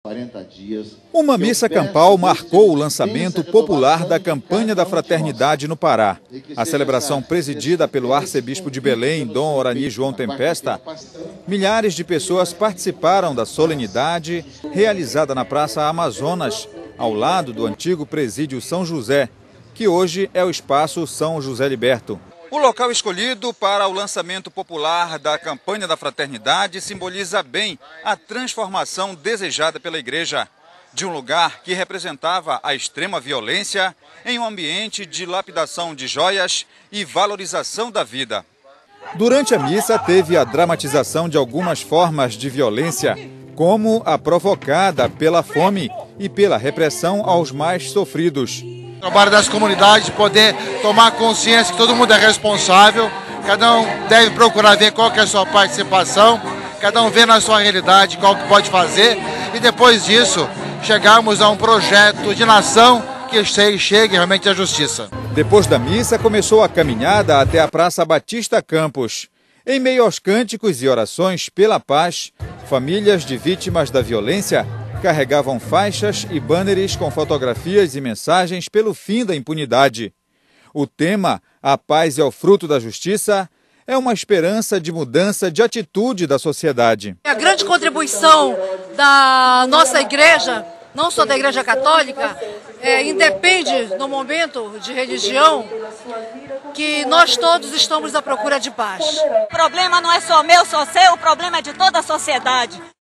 40 dias. Uma missa campal marcou o lançamento popular da Campanha da Fraternidade no Pará. A celebração, presidida pelo arcebispo de Belém, Dom Orani João Tempesta, milhares de pessoas participaram da solenidade realizada na Praça Amazonas, ao lado do antigo presídio São José, que hoje é o Espaço São José Liberto. O local escolhido para o lançamento popular da Campanha da Fraternidade simboliza bem a transformação desejada pela igreja, de um lugar que representava a extrema violência em um ambiente de lapidação de joias e valorização da vida. Durante a missa teve a dramatização de algumas formas de violência, como a provocada pela fome e pela repressão aos mais sofridos. O trabalho das comunidades, poder tomar consciência que todo mundo é responsável, cada um deve procurar ver qual que é a sua participação, cada um vê na sua realidade qual que pode fazer e depois disso chegarmos a um projeto de nação que chegue realmente à justiça. Depois da missa começou a caminhada até a Praça Batista Campos. Em meio aos cânticos e orações pela paz, famílias de vítimas da violência carregavam faixas e banners com fotografias e mensagens pelo fim da impunidade. O tema, A Paz é o Fruto da Justiça, é uma esperança de mudança de atitude da sociedade. A grande contribuição da nossa igreja, não só da Igreja Católica, independe no momento de religião, que nós todos estamos à procura de paz. O problema não é só meu, só seu, o problema é de toda a sociedade.